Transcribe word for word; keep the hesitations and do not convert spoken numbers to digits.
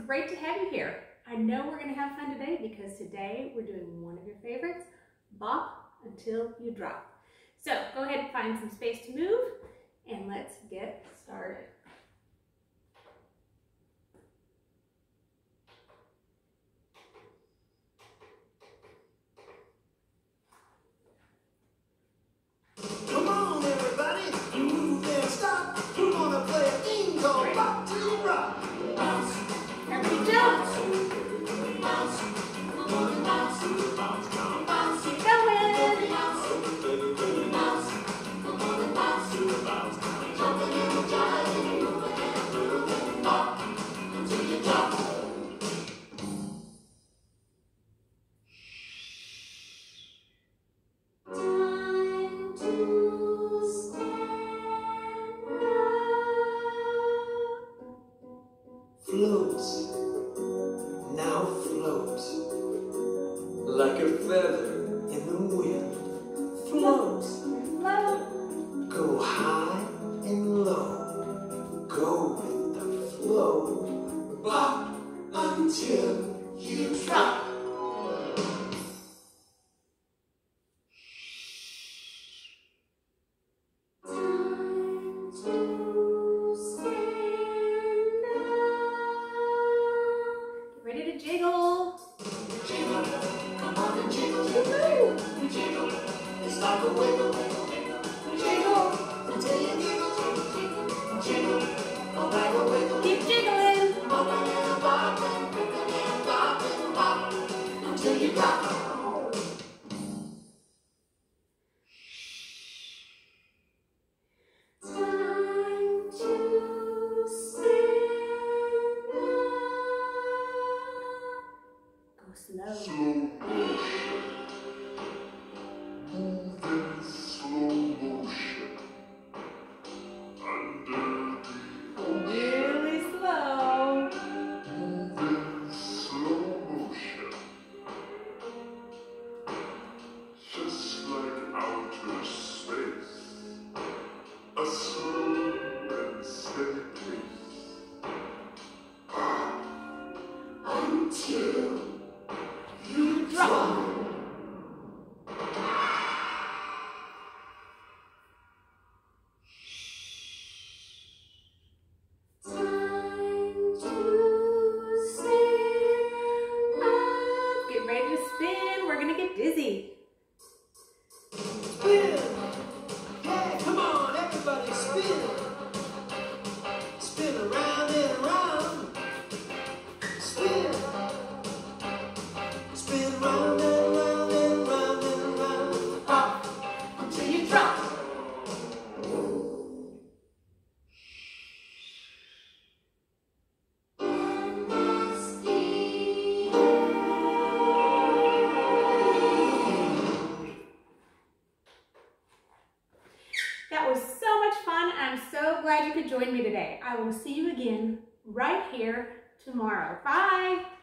great to have you here. I know we're going to have fun today because today we're doing one of your favorites, bop until you drop. So go ahead and find some space to move and let's get started. Come on, everybody, move and stop. We're gonna play a game called Bop Till Rock. Bounce, Everybody jump. bounce, bounce, bounce, bounce, bounce. Keep going. Bounce, bounce, bounce, jumping and jiving, moving and grooving, bop until you drop. Time to stand up. Float, now float, like a feather in the wind. Float, Float. go high and low, go with the flow, bop until you drop. Time to stand up. Get ready to jiggle. Jiggle, come on and jiggle, jiggle, jiggle. It's like a wiggle, wiggle, wiggle. Jiggle until you giggle, jiggle. Go back a wiggle, Keep jiggling. bumping and bopping, picking and bopping, bop until you drop. Time to stand up. Go slow. Slow motion. Move in slow motion. Under the Really slow. move in slow motion. Just like outer space. A slow and steady pace. Ah, Until you drop. Time to stand up. Get ready to spin. We're gonna get dizzy. Spin! Yeah, come on, everybody, spin! Spin around and around. Spin! Spin round and round and round and round. Bop until you drop. That was so much fun. I'm so glad you could join me today. I will see you again right here tomorrow. Bye.